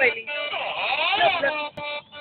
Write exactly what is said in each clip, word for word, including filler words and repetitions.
Bailey. Look, look.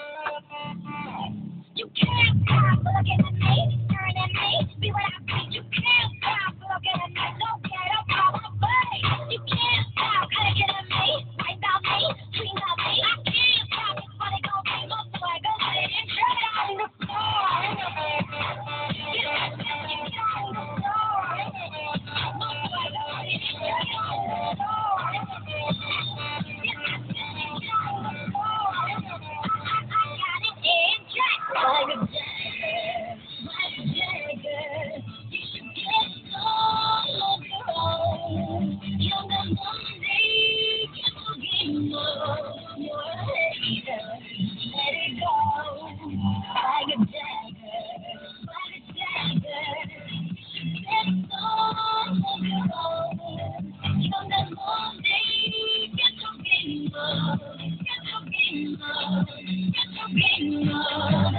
You can't stop looking at me, staring at me, be what I be. You can't stop looking at me, don't get up on my face. You can't stop looking at me, right about me, tweeting about me. I can't stop, it's funny, gon' be my swagger, sitting straight on the floor. Get on the floor. My swagger, sitting straight on the floor. Get on the floor. I, I got it in check. Like a dagger, like a dagger. You should get some of your own. You're the money, get the game on. You're a hater, let it go. Like a dagger, like a dagger. You should get some of your own. You're the money, get the game on. Get the game on, get the game on.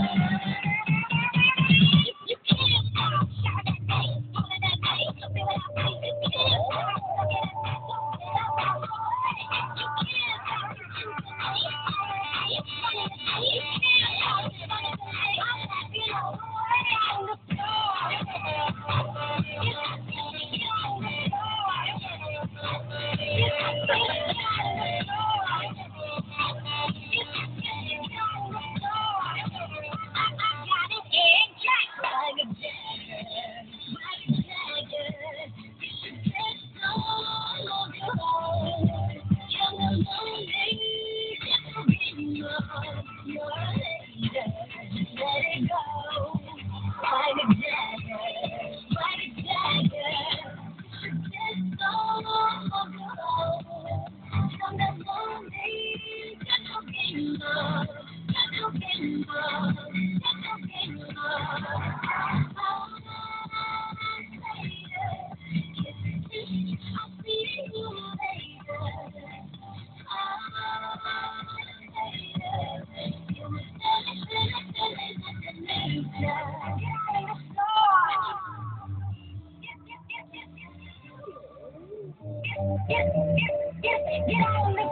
You can't stop shouting at me, calling at me, feel what I feel. You can't stop looking at me, don't get out of my way. You can't stop choosing me, calling at me, running at me. You can't stop running at me, I'm laughing all the way on the floor. Get on the floor. Get on the floor. Get on the floor. Get, get, get, get on the